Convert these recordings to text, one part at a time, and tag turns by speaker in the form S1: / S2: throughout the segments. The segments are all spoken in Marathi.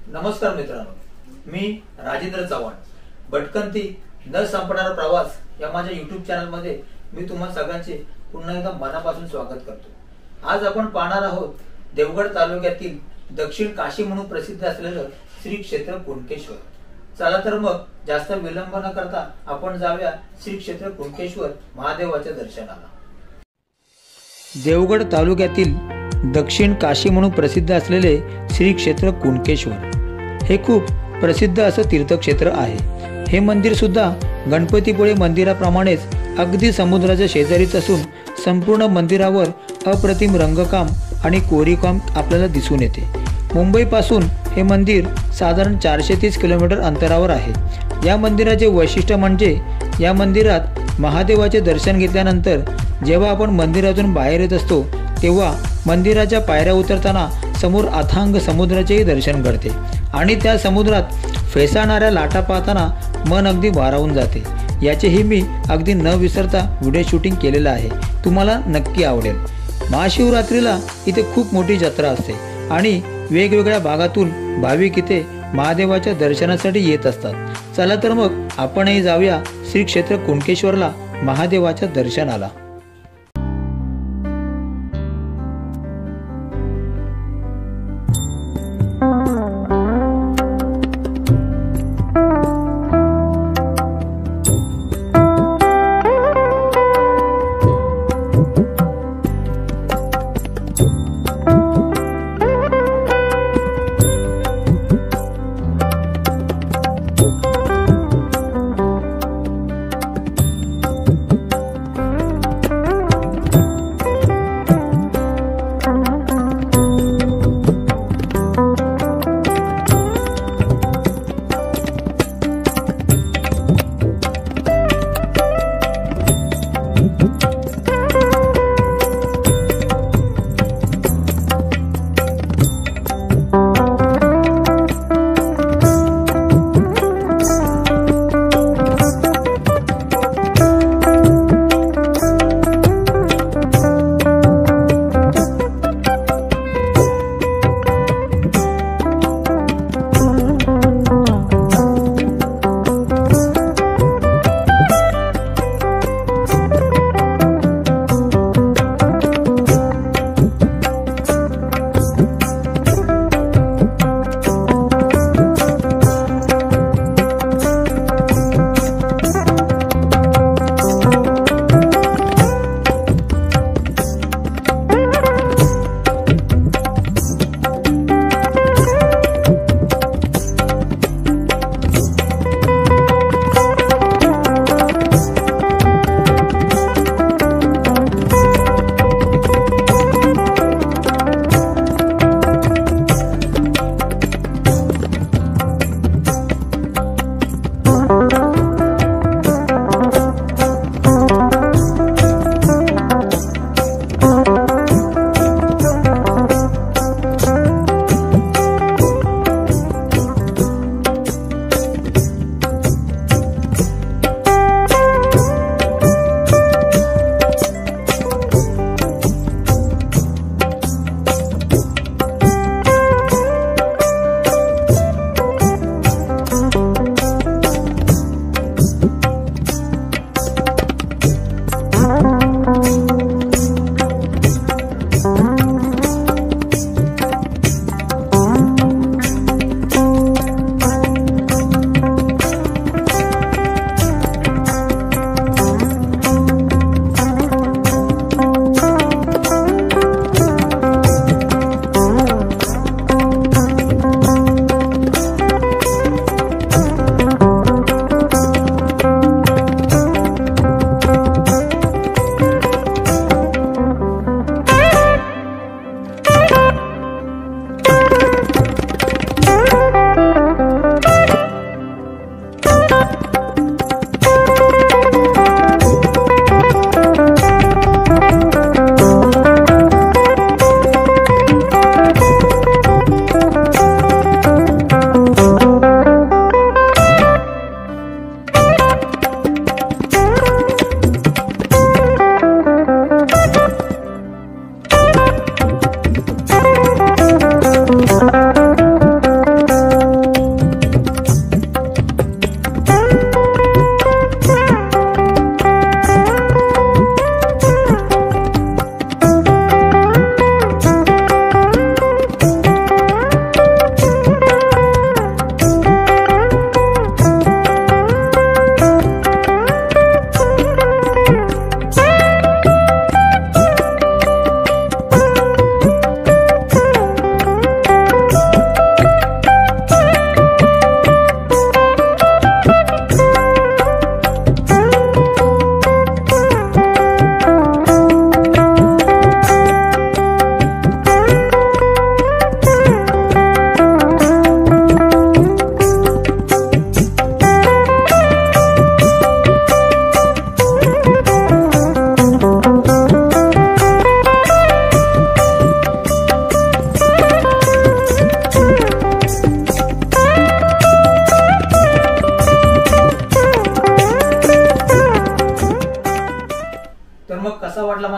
S1: नमस्कार मित्रांनो, मी राजेंद्र चव्हाण. भटकंती न संपणारा प्रवास या माझ्या YouTube चॅनल मध्ये मी तुम्हा सगळ्यांचे पुन्हा एकदा मनापासून स्वागत करतो. आज आपण पाहणार आहोत देवगड तालुक्यातील दक्षिण काशी म्हणून प्रसिद्ध असलेलं श्री क्षेत्र कुणकेश्वर. चला तर मग जास्त विलंब न करता आपण जाऊया श्री क्षेत्र कुणकेश्वर महादेवाच्या दर्शनाला. देवगड तालुक्यातील दक्षिण काशी म्हणून प्रसिद्ध असलेले श्री क्षेत्र कुणकेश्वर हे खूप प्रसिद्ध असं तीर्थक्षेत्र आहे. हे मंदिर सुद्धा गणपतीपुळे मंदिराप्रमाणेच अगदी समुद्राच्या शेजारीच असून संपूर्ण मंदिरावर अप्रतिम रंगकाम आणि कोरीवकाम आपल्याला दिसून येते. मुंबईपासून हे मंदिर साधारण 430 किलोमीटर अंतरावर आहे. या मंदिराचे वैशिष्ट्य म्हणजे या मंदिरात महादेवाचे दर्शन घेतल्यानंतर जेव्हा आपण मंदिरातून बाहेर येत असतो तेव्हा मंदिराच्या पायऱ्या उतरताना समोर अथांग समुद्राचेही दर्शन घडते आणि त्या समुद्रात फेसाळणाऱ्या लाटा पाहताना मन अगदी भारावून जाते. याचेही मी अगदी न विसरता व्हिडिओ शूटिंग केलेलं आहे, तुम्हाला नक्की आवडेल. महाशिवरात्रीला इथे खूप मोठी जत्रा असते आणि वेगवेगळ्या भागातून भाविक इथे महादेवाच्या दर्शनासाठी येत असतात. चला तर मग आपणही जाऊया श्री क्षेत्र कुणकेश्वरला महादेवाच्या दर्शनाला.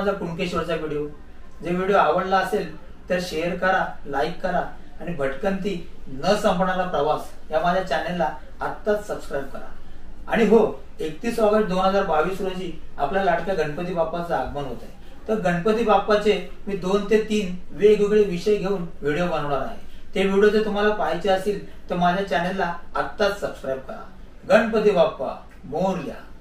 S1: माझा कुणकेश्वरचा व्हिडिओ. जे व्हिडिओ आवडला असेल तर शेअर करा, लाईक करा आणि भटकंती न संपणारा प्रवास या माझ्या चॅनेलला आत्ताच सबस्क्राईब करा. आणि हो, 31 ऑगस्ट 2022 रोजी आपल्या लाडक्या गणपती बाप्पाचं आगमन होत आहे. तर गणपती बाप्पाचे मी 2 ते 3 वेगवेगळे विषय घेऊन व्हिडिओ बनवणार आहे. ते व्हिडिओ जर तुम्हाला पाहायचे असतील तर माझ्या चॅनेलला आत्ताच सबस्क्राईब करा. गणपती बाप्पा मोरया.